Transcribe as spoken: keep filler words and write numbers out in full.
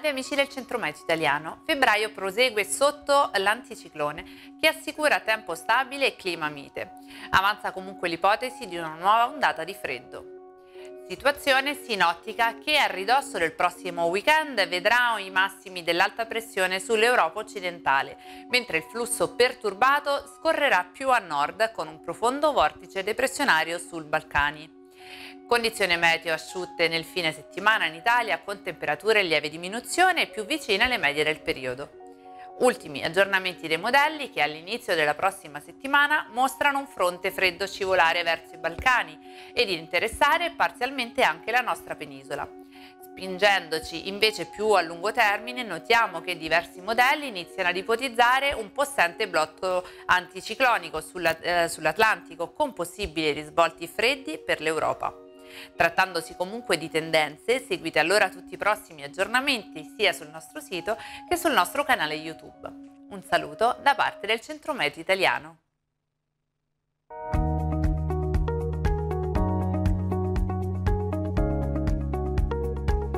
Salve amici del Centrometeo Italiano, febbraio prosegue sotto l'anticiclone che assicura tempo stabile e clima mite. Avanza comunque l'ipotesi di una nuova ondata di freddo. Situazione sinottica che a ridosso del prossimo weekend vedrà i massimi dell'alta pressione sull'Europa occidentale, mentre il flusso perturbato scorrerà più a nord con un profondo vortice depressionario sul Balcani. Condizioni meteo asciutte nel fine settimana in Italia con temperature in lieve diminuzione e più vicine alle medie del periodo. Ultimi aggiornamenti dei modelli che all'inizio della prossima settimana mostrano un fronte freddo scivolare verso i Balcani ed interessare parzialmente anche la nostra penisola. Spingendoci invece più a lungo termine, notiamo che diversi modelli iniziano ad ipotizzare un possente blocco anticiclonico sulla, eh, sull'Atlantico con possibili risvolti freddi per l'Europa. Trattandosi comunque di tendenze, seguite allora tutti i prossimi aggiornamenti sia sul nostro sito che sul nostro canale YouTube. Un saluto da parte del Centrometeo Italiano.